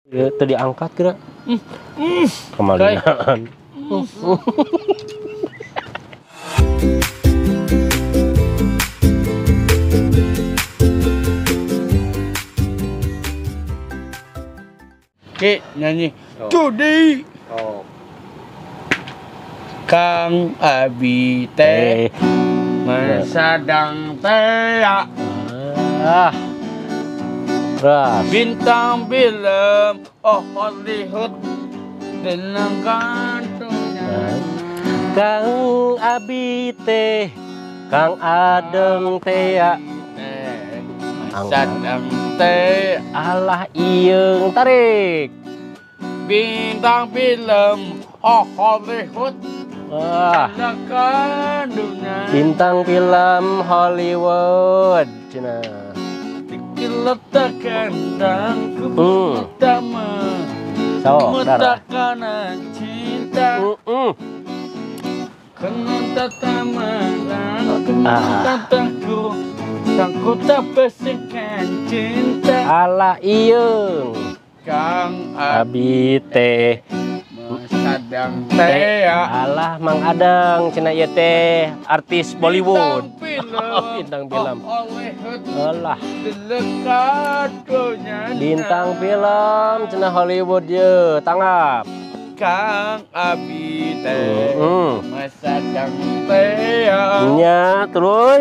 Ya, tadi angkat kira. Kemalingan. Oke, nyanyi. Judi. Oh. Kang Abi teh mesadang teh Ras. bintang film Hollywood dengan kantunya. Kang Abi teh, Kang Adeng teh ya. Mesadang teh Alah ieung tarik. bintang film Hollywood dengan kantunya. Bintang film Hollywood cina. Diletakkan dan pertama So, darah. meletakkan cinta kena pertama dan tataku aku tak bersihkan cinta. Alah ieung Kang Abi teh mesadang teh alah Mang Adang cina ieu teh artis Bollywood. Bintang film. Hollywood Alah dekatnya bintang film cina Hollywood ye tanggap. Kang Abi teh mesadang teh Nya terus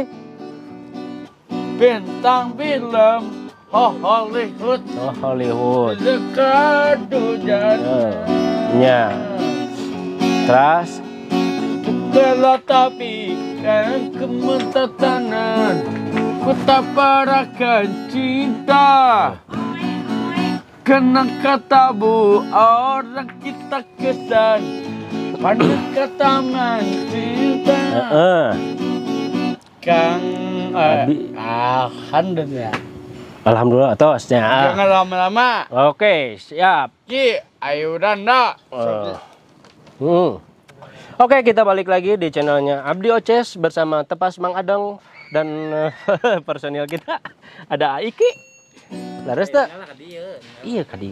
bintang film Hollywood oh Hollywood. dekat dunia. Nya terus Kalau tapi kan kementatanan ku tak parakan cinta. Kena kata bu orang kita kesan pada kata cinta. Kang Abi. Alhamdulillah. Alhamdulillah tosnya. Jangan lama-lama. Oke siap. Ki, ayo danda. Oke, kita balik lagi di channelnya Abdi Oces bersama Tepas Mang Adang dan personil kita ada Iki. Laras tak? Iya kadieu.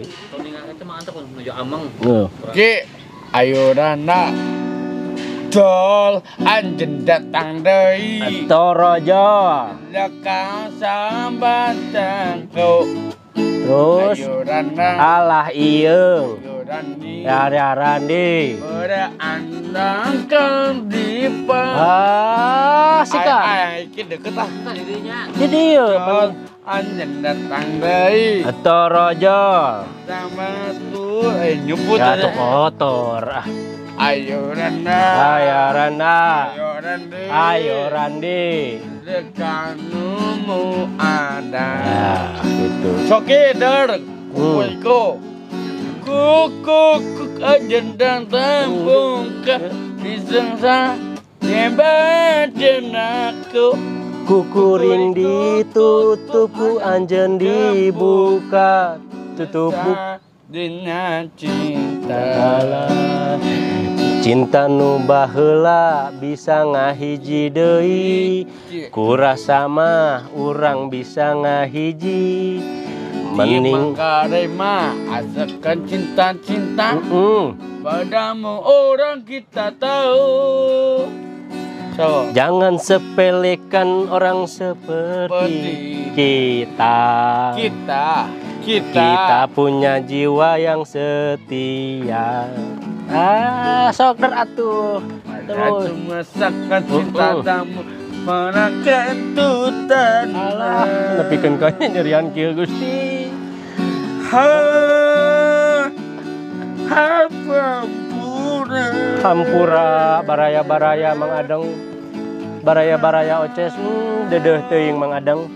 Ki, ayo danda. Dol anjen datang deui. Torojo. Lekang sambatan kau. Terus Ayo danda. alah ieung. Ayo dandi. Ya Randi. Ora andang kang dipa. Sika. Ai ki deket ah. Jadi Dol anjen datang deui. Torojo. Sama tuh nyebut Ya aja. tuh kotor. Ayo danda. Ayo Randa. Ayo dandi. Ayo Randi. Dekanumu ada. Ya, gitu. Soke der. Kuiko. Kuk ajen dan tambung ke disengsa hebat jenakku. Kukuring ditutup ku anjen dibuka tutup dengan cinta. Alah, cinta nu baheula bisa ngahiji deui. Kurasa mah urang bisa ngahiji. Mending Karema asalkan cinta-cinta padamu orang kita tahu. So, jangan sepelekan orang seperti kita. Kita punya jiwa yang setia. Sok atuh. Terus masakan cinta tamu menakan tutan. Alah, nepikeun kanya nyerian kieu Gusti. Hampura baraya-baraya Mang Adang. Baraya-baraya Oces dedeuh teuing Mang Adang.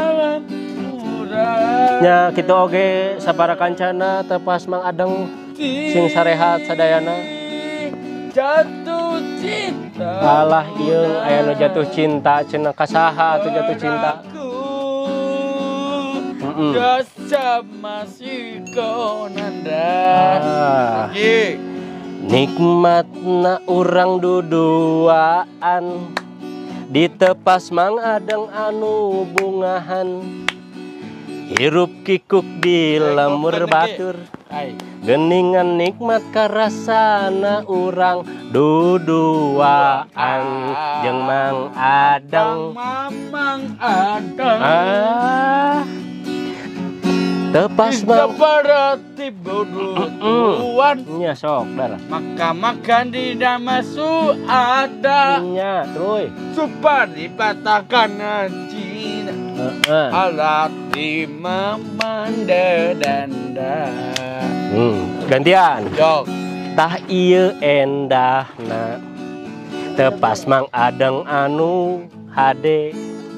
Nya kitu oge sabara kancana Tepas Mang Adang sing sarehat sadayana. Jatuh cinta. Alah ieu aya nu jatuh cinta cenah kasaha atuh jatuh cinta. Rasa masih konanda. Nikmatna urang duduaan di Tepas Mang Adang anu bungahan. Hirup kikuk di lemur batur. Ai. Geningan nikmat karasana urang duduaan jeung Mang Adang. Mamang Adang. Tepas Tiga Mang. beratip duduan. Nya sok dar. Maka makan di damasu ada. Nya truy. Supaya dipatahkan Cina. Alat di mamanda danda. Gantian. Jok. Tah ieu endahna. Tepas Mang Adang anu hade.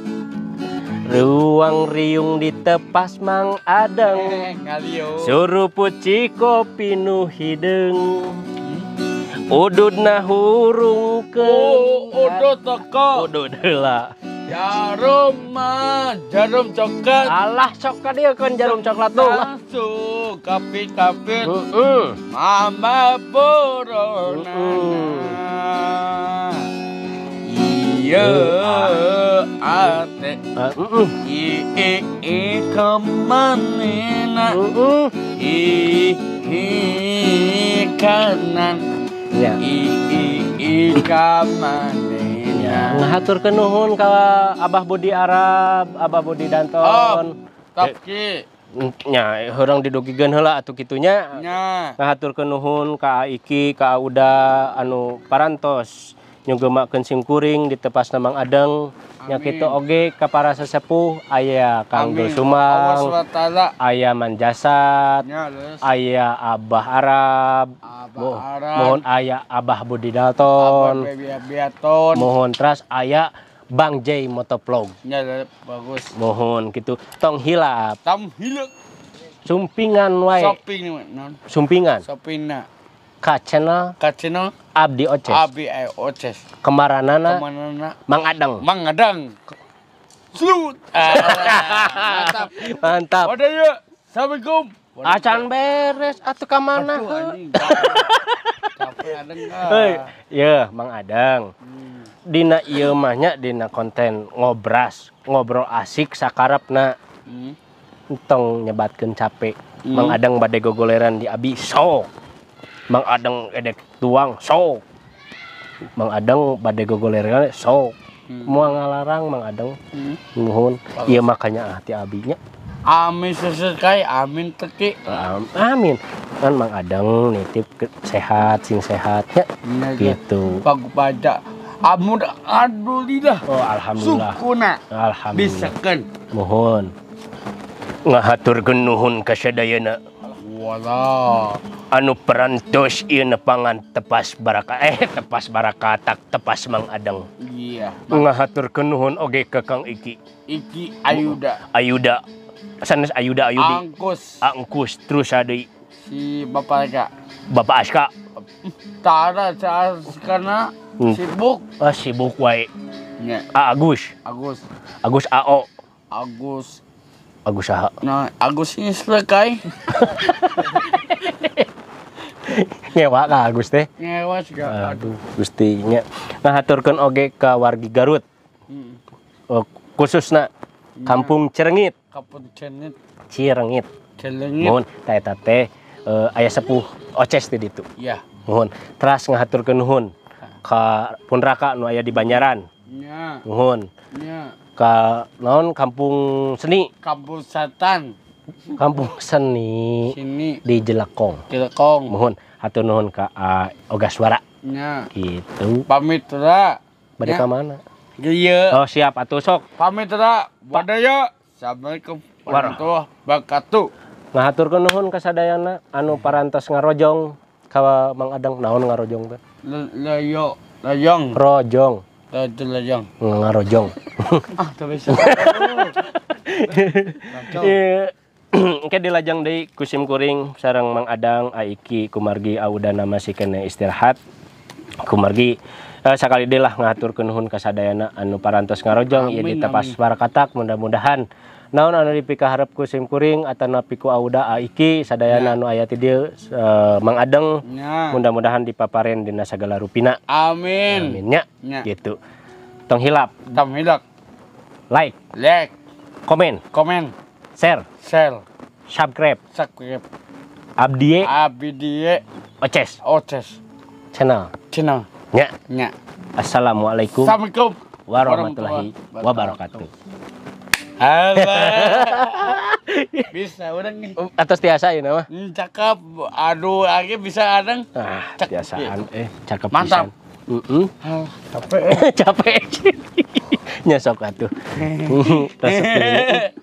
Ruang riung ditepas Mang Adang. Ngalio. Suruh puci kopi nu hideung. Ududna hurungkeun. Udud toko. Udud heula. Jarum coklat. Alah sok ka dieu kan jarum coklat tuh. Langsung kapit-kapit. Mama Borona. Iya ate. I kemanina. I kanan. Ya. I kamanina. Ngahaturkeun nuhun ka Abah Budi Arab, Abah Budi Danton. Tapi Nya heurang didugikeun heula atuh kitunya. nya Ngahaturkeun nuhun ka Iki, ka Auda anu parantos nyugemakeun simkuring ditepasna Mang Adang. Nya kitu oge ka para sesepuh aya Kang Dul Sumang, aya Manjasat, aya Abah Arab, mohon aya Abah Budi Dalton, mohon teras aya Bang J Motovlog. nya bagus. Mohon gitu tong hilap. Tam hilek Sumpingan wae. shopping non. Sumpingan Shoppingna ka channel kacino Abdi Oces. Abi Oces. Kemaranana Kemanana Mang Adang. Mang Adang. Slut. Mantap. Mantap. Udah yuk. Assalamualaikum. Acan beres atuh ka mana? Aduh, anjing. Capek Adang. Heuy, ye Mang Adang. Dina ieu mah nya dina konten ngobras, ngobrol asik sakarepna. Tong nyebatkeun capek. Mang Adang bade gogoleran di Abi sok. Mang Adang edek tuang sok. Mang Adang bade gogoleran sok. Moal ngalarang Mang Adang. Nuhun. Ieu makanya ti abinya. Amin sesekali, amin teki. Amin. Kan Mang Adang nitip sehat sing sehatnya. Gitu. Bagus baca. Amun alhamdulillah. Oh alhamdulillah. Sukuna. Alhamdulillah. Bisakeun. Mohon. Ngahaturkeun nuhun ka sadayana. Wala. Anu perantos ieu nepangan tepas barakatak tepas Mang Adang. Iya. Ngahaturkeun nuhun oge ka Kang Iki. Iki Ayuda. Ayuda. Sanes Ayuda Ayudi. Angkus terus deui. Si Bapak Eka. Bapak Aska. Tara karena sibuk. Sibuk wae. Nya. Agus. Agus AO. Agus saha? Nah, Agus ini selesai. Nyewa ka Agus teh. Nyewa juga. Aduh, Gusti nya. Ngahaturkeun oge ka wargi Garut. Khususna Kampung Cirengit. Kampung Cirengit. Mohon eta teh aya sepuh Oces di ditu. Iya. Mohon. Teras ngahaturkeun nuhun ka Punraka nu aya di Banjaran. Nya. Mohon. Nya. Ka naon Kampung Seni. Kampung Satan. Kampung Seni Sini di Jelekong. Mohon hatur nuhun ka Oga Suara. Nya. Gitu. Pamit ra. Bade ka mana? Iya. Oh siap atuh sok. Pamit ra. Badaya. Assalamualaikum warahmatullahi wabarakatuh. Ngahaturkeun nuhun ka sadayana anu parantos ngarojong ka Mang Adang. Naon ngarojong teh? Layong. Rojong. Layong. Ngarojong. Teu bisa. Engke dilajang deui ku simkuring sareng Mang Adang, Aiki, kumargi Auda nama si kene istirahat. Kumargi sakali deui lah ngahaturkeun nuhun ka sadayana anu parantos ngarojong ieu ditepas barakatak mudah-mudahan naon anu dipikaharep ku simkuring atanapi ku Auda, Aiki sadayana anu aya ti dieu Mang Adang mudah-mudahan dipapareun dina sagala rupina. Amin. Amin nya. Gitu. Tong hilap. Like. Komen. Komen. Share. Share. Subscribe. Abdi Abdi Oces Oces channel. Cina. Nya. Nya. Assalamualaikum Assalamualaikum warahmatullahi wabarakatuh. Halo. Bisa orang nih. Atas tiasa ini mah. Cakep. Aduh, lagi bisa orang. Cakep. Tiasaan cakep Mantap. pisan. Capek. Capek. Nyesok atuh. Resep ini.